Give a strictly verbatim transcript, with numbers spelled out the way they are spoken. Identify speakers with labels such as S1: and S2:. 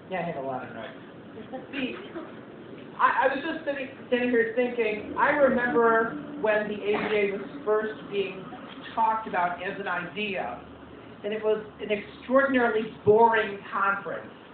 S1: Yeah, hit eleven, right. See, I, I was just sitting, sitting here thinking, I remember when the A B A was first being talked about as an idea, and it was an extraordinarily boring conference.